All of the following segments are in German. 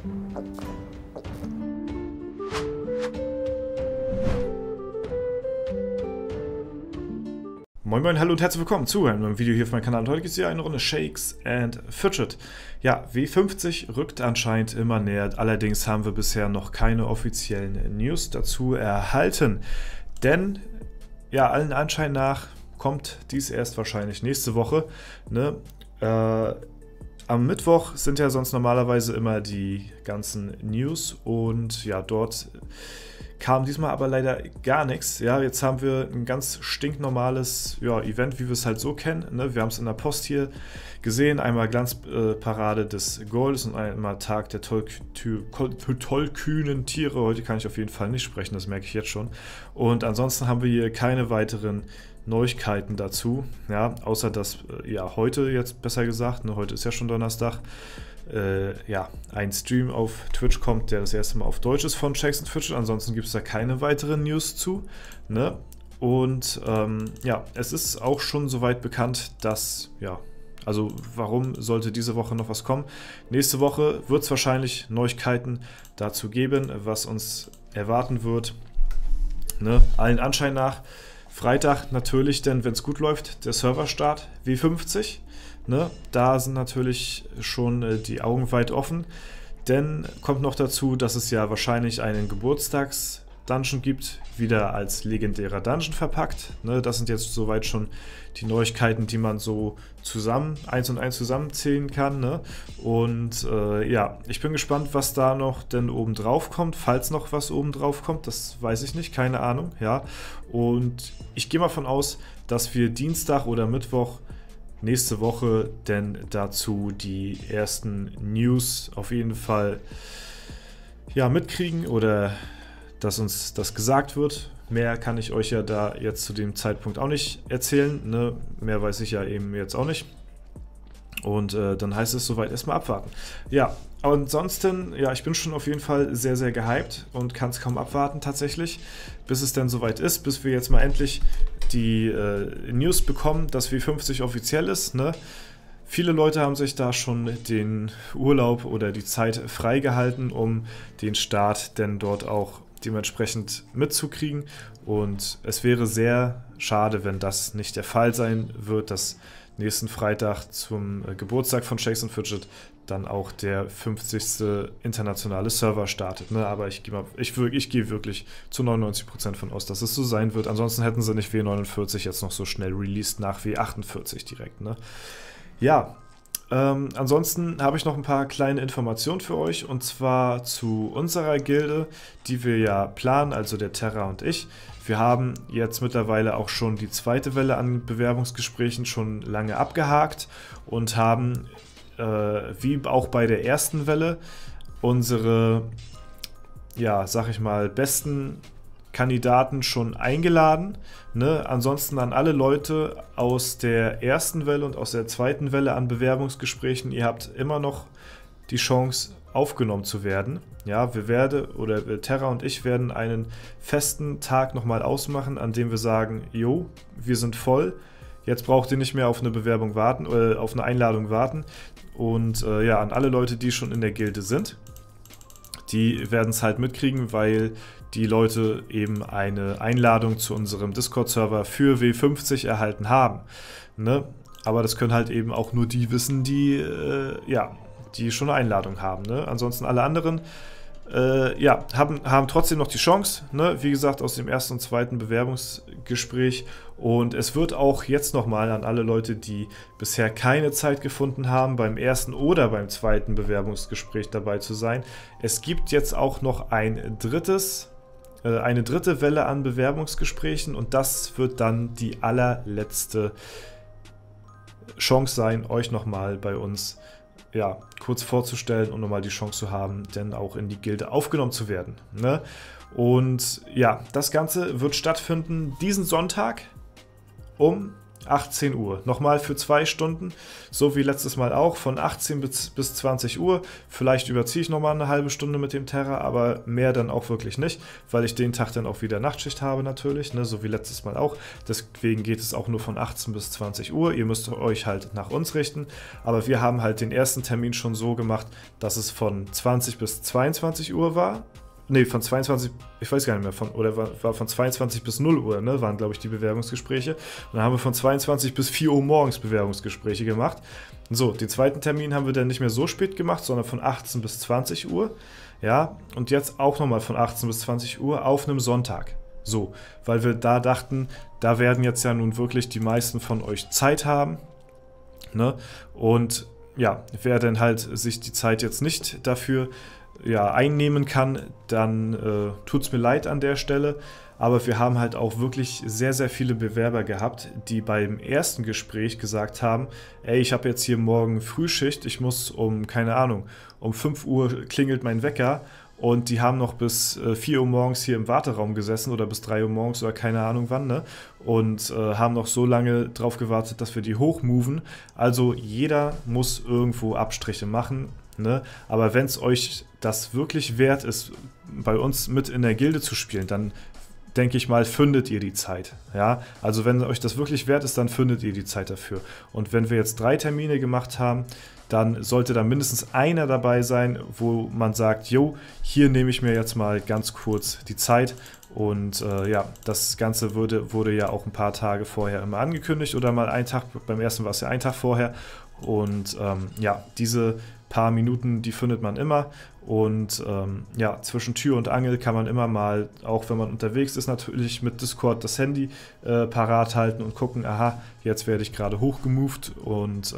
Moin Moin, hallo und herzlich willkommen zu einem neuen Video hier auf meinem Kanal. Und heute gibt es hier eine Runde Shakes and Fidget. Ja, W50 rückt anscheinend immer näher, allerdings haben wir bisher noch keine offiziellen News dazu erhalten. Denn, ja, allen Anschein nach kommt dies erst wahrscheinlich nächste Woche. Ne? Am Mittwoch sind ja sonst normalerweise immer die ganzen News und ja, dort kam diesmal aber leider gar nichts. Ja, jetzt haben wir ein ganz stinknormales Event, wie wir es halt so kennen. Ne? Wir haben es in der Post hier gesehen. Einmal Glanzparade des Goldes und einmal Tag der tollkühnen Tiere. Heute kann ich auf jeden Fall nicht sprechen, das merke ich jetzt schon. Und ansonsten haben wir hier keine weiteren Neuigkeiten dazu. Ja, außer dass ja heute jetzt besser gesagt, ne, heute ist ja schon Donnerstag, ja, ein Stream auf Twitch kommt, der das erste Mal auf Deutsch ist von Shakes and Fidget. Ansonsten gibt es da keine weiteren News zu. Ne? Und ja, es ist auch schon soweit bekannt, dass, ja, also warum sollte diese Woche noch was kommen? Nächste Woche wird es wahrscheinlich Neuigkeiten dazu geben, was uns erwarten wird. Ne? Allen Anschein nach. Freitag natürlich, denn wenn es gut läuft, der Serverstart W50. Ne, da sind natürlich schon die Augen weit offen, denn kommt noch dazu, dass es ja wahrscheinlich einen Geburtstags-Dungeon gibt, wieder als legendärer Dungeon verpackt. Ne, das sind jetzt soweit schon die Neuigkeiten, die man so eins und eins zusammenzählen kann. Ne? Und ja, ich bin gespannt, was da noch denn oben drauf kommt, falls noch was oben drauf kommt, das weiß ich nicht, keine Ahnung. Ja, und ich gehe mal von aus, dass wir Dienstag oder Mittwoch nächste Woche denn dazu die ersten News auf jeden Fall ja, mitkriegen oder dass uns das gesagt wird. Mehr kann ich euch ja da jetzt zu dem Zeitpunkt auch nicht erzählen. Ne? Mehr weiß ich ja eben jetzt auch nicht. Und dann heißt es soweit erstmal abwarten. Ja, ansonsten, ja, ich bin schon auf jeden Fall sehr, sehr gehypt und kann es kaum abwarten tatsächlich, bis es dann soweit ist, bis wir jetzt mal endlich die News bekommen, dass W50 offiziell ist. Ne? Viele Leute haben sich da schon den Urlaub oder die Zeit freigehalten, um den Start denn dort auch dementsprechend mitzukriegen. Und es wäre sehr schade, wenn das nicht der Fall sein wird, dass nächsten Freitag zum Geburtstag von Shakes and Fidget dann auch der 50. internationale Server startet. Ne? Aber ich gehe wirklich zu 99% von aus, dass es so sein wird. Ansonsten hätten sie nicht W49 jetzt noch so schnell released nach W48 direkt. Ne? Ja, ansonsten habe ich noch ein paar kleine Informationen für euch, und zwar zu unserer Gilde, die wir ja planen, also der Terra und ich. Wir haben jetzt mittlerweile auch schon die zweite Welle an Bewerbungsgesprächen schon lange abgehakt und haben, wie auch bei der ersten Welle, unsere, ja, sag ich mal, besten Kandidaten schon eingeladen. Ne? Ansonsten an alle Leute aus der ersten Welle und aus der zweiten Welle an Bewerbungsgesprächen, ihr habt immer noch die Chance, aufgenommen zu werden. Ja, Terra und ich werden einen festen Tag nochmal ausmachen, an dem wir sagen, jo, wir sind voll, jetzt braucht ihr nicht mehr auf eine Bewerbung warten, auf eine Einladung warten. Und ja, an alle Leute, die schon in der Gilde sind, die werden es halt mitkriegen, weil die Leute eben eine Einladung zu unserem Discord-Server für W50 erhalten haben. Ne? Aber das können halt eben auch nur die wissen, die, ja, die schon eine Einladung haben. Ne? Ansonsten alle anderen ja, haben trotzdem noch die Chance, ne? Wie gesagt, aus dem ersten und zweiten Bewerbungsgespräch. Und es wird auch jetzt nochmal an alle Leute, die bisher keine Zeit gefunden haben, beim ersten oder beim zweiten Bewerbungsgespräch dabei zu sein. Es gibt jetzt auch noch eine dritte Welle an Bewerbungsgesprächen, und das wird dann die allerletzte Chance sein, euch nochmal bei uns, ja, kurz vorzustellen und nochmal die Chance zu haben, denn auch in die Gilde aufgenommen zu werden. Ne? Und ja, das Ganze wird stattfinden diesen Sonntag um 18 Uhr. Nochmal für 2 Stunden, so wie letztes Mal auch, von 18 bis 20 Uhr. Vielleicht überziehe ich nochmal eine halbe Stunde mit dem Terra, aber mehr dann auch wirklich nicht, weil ich den Tag dann auch wieder Nachtschicht habe natürlich, ne, so wie letztes Mal auch. Deswegen geht es auch nur von 18 bis 20 Uhr. Ihr müsst euch halt nach uns richten, aber wir haben halt den ersten Termin schon so gemacht, dass es von 20 bis 22 Uhr war. Ne, von 22, ich weiß gar nicht mehr, oder war von 22 bis 0 Uhr, ne, waren glaube ich die Bewerbungsgespräche. Und dann haben wir von 22 bis 4 Uhr morgens Bewerbungsgespräche gemacht. So, den zweiten Termin haben wir dann nicht mehr so spät gemacht, sondern von 18 bis 20 Uhr. Ja, und jetzt auch nochmal von 18 bis 20 Uhr auf einem Sonntag. So, weil wir da dachten, da werden jetzt ja nun wirklich die meisten von euch Zeit haben, ne, und ja, wer denn halt sich die Zeit jetzt nicht dafür einnehmen kann, dann tut es mir leid an der Stelle. Aber wir haben halt auch wirklich sehr, sehr viele Bewerber gehabt, die beim ersten Gespräch gesagt haben, ey, ich habe jetzt hier morgen Frühschicht, ich muss keine Ahnung, um 5 Uhr klingelt mein Wecker und die haben noch bis 4 Uhr morgens hier im Warteraum gesessen oder bis 3 Uhr morgens oder keine Ahnung wann, ne? Und haben noch so lange drauf gewartet, dass wir die hochmoven. Also jeder muss irgendwo Abstriche machen. Ne? Aber wenn es euch das wirklich wert ist, bei uns mit in der Gilde zu spielen, dann denke ich mal, findet ihr die Zeit. Ja? Also wenn euch das wirklich wert ist, dann findet ihr die Zeit dafür. Und wenn wir jetzt 3 Termine gemacht haben, dann sollte da mindestens einer dabei sein, wo man sagt, jo, hier nehme ich mir jetzt mal ganz kurz die Zeit. Und das Ganze wurde ja auch ein paar Tage vorher immer angekündigt oder mal einen Tag, beim ersten war es ja ein Tag vorher. Und diese paar Minuten, die findet man immer. Und zwischen Tür und Angel kann man immer mal, auch wenn man unterwegs ist, natürlich mit Discord das Handy parat halten und gucken, aha, jetzt werde ich gerade hochgemoved. Und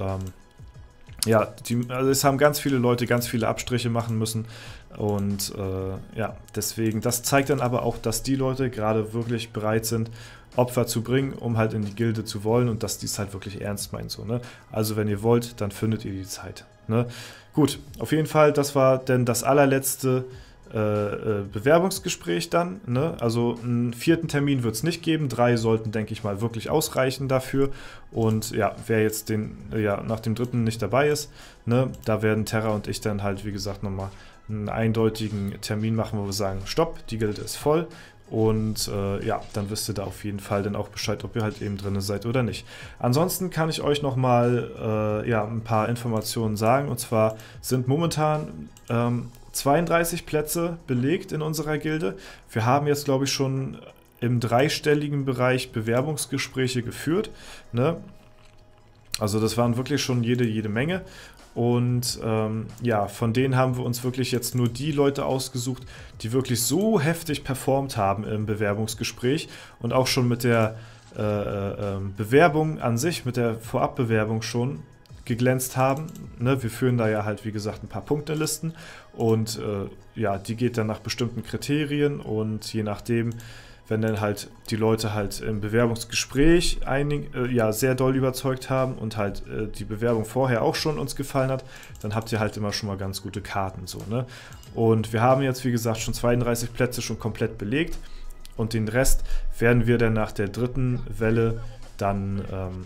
es haben ganz viele Leute ganz viele Abstriche machen müssen. Und deswegen, das zeigt dann aber auch, dass die Leute gerade wirklich bereit sind, Opfer zu bringen, um halt in die Gilde zu wollen und dass die es halt wirklich ernst meint. So, ne? Also wenn ihr wollt, dann findet ihr die Zeit. Ne? Gut, auf jeden Fall, das war denn das allerletzte Bewerbungsgespräch dann. Ne? Also einen 4. Termin wird es nicht geben. 3 sollten, denke ich mal, wirklich ausreichen dafür. Und ja, wer jetzt nach dem 3. nicht dabei ist, ne, da werden Terra und ich dann halt, wie gesagt, nochmal einen eindeutigen Termin machen, wo wir sagen, stopp, die Gilde ist voll. Und dann wisst ihr da auf jeden Fall dann auch Bescheid, ob ihr halt eben drin seid oder nicht. Ansonsten kann ich euch nochmal ein paar Informationen sagen. Und zwar sind momentan 32 Plätze belegt in unserer Gilde. Wir haben jetzt, glaube ich, schon im 3-stelligen Bereich Bewerbungsgespräche geführt. Ne? Also das waren wirklich schon jede Menge. Und von denen haben wir uns wirklich jetzt nur die Leute ausgesucht, die wirklich so heftig performt haben im Bewerbungsgespräch und auch schon mit der Bewerbung an sich, mit der Vorabbewerbung schon geglänzt haben. Ne? Wir führen da ja halt, wie gesagt, ein paar Punktelisten und die geht dann nach bestimmten Kriterien und je nachdem, wenn dann halt die Leute halt im Bewerbungsgespräch sehr doll überzeugt haben und halt die Bewerbung vorher auch schon uns gefallen hat, dann habt ihr halt immer schon mal ganz gute Karten. So, ne? Und wir haben jetzt, wie gesagt, schon 32 Plätze schon komplett belegt und den Rest werden wir dann nach der 3. Welle dann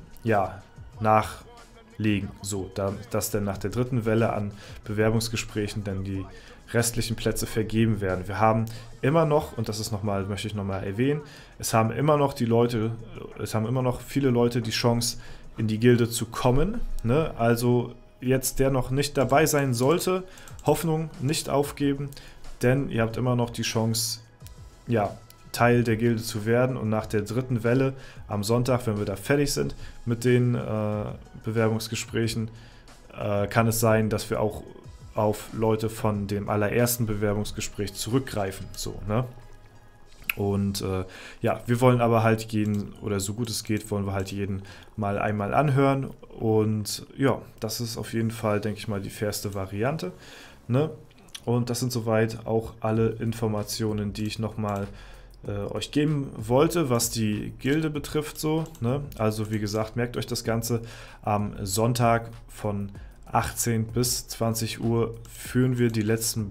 nachlegen. So, dass dann nach der 3. Welle an Bewerbungsgesprächen dann die restlichen Plätze vergeben werden. Wir haben immer noch, und das ist möchte ich nochmal erwähnen, es haben immer noch viele Leute die Chance, in die Gilde zu kommen. Ne? Also jetzt, der noch nicht dabei sein sollte, Hoffnung nicht aufgeben, denn ihr habt immer noch die Chance, Teil der Gilde zu werden und nach der 3. Welle am Sonntag, wenn wir da fertig sind mit den Bewerbungsgesprächen, kann es sein, dass wir auch auf Leute von dem allerersten Bewerbungsgespräch zurückgreifen. So, ne? Und wir wollen aber halt jeden, oder so gut es geht, wollen wir halt jeden mal einmal anhören. Und ja, das ist auf jeden Fall, denke ich mal, die fairste Variante. Ne? Und das sind soweit auch alle Informationen, die ich nochmal euch geben wollte, was die Gilde betrifft. So, ne? Also wie gesagt, merkt euch das Ganze am Sonntag von 18 bis 20 Uhr führen wir die letzten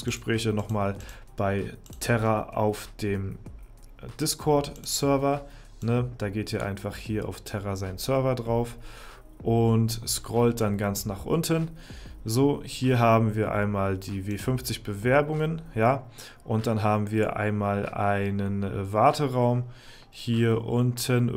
Bewerbungsgespräche nochmal bei Terra auf dem Discord-Server. Ne? Da geht ihr einfach hier auf Terra seinen Server drauf und scrollt dann ganz nach unten. So, hier haben wir einmal die W50 Bewerbungen, ja, und dann haben wir einmal einen Warteraum hier unten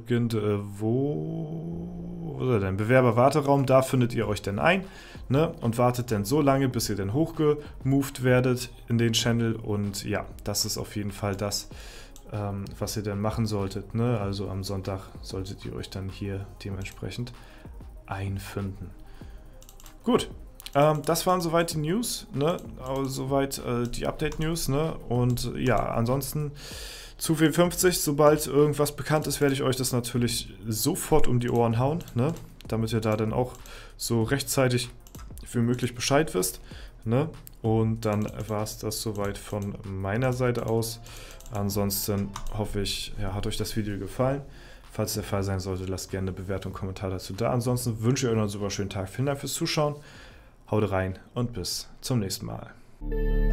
irgendwo, wo ist er denn? Bewerber-Warteraum, da findet ihr euch dann ein, ne, und wartet dann so lange, bis ihr dann hochgemoved werdet in den Channel. Und ja, das ist auf jeden Fall das, was ihr dann machen solltet, ne? Also am Sonntag solltet ihr euch dann hier dementsprechend einfinden. Gut, das waren soweit die News, ne? Soweit die Update-News, ne? Und ja, ansonsten zu W50, sobald irgendwas bekannt ist, werde ich euch das natürlich sofort um die Ohren hauen, ne? Damit ihr da dann auch so rechtzeitig wie möglich Bescheid wisst, ne? Und dann war es das soweit von meiner Seite aus. Ansonsten hoffe ich, ja, hat euch das Video gefallen. Falls der Fall sein sollte, lasst gerne eine Bewertung und Kommentar dazu da. Ansonsten wünsche ich euch noch einen super schönen Tag. Vielen Dank fürs Zuschauen. Haut rein und bis zum nächsten Mal.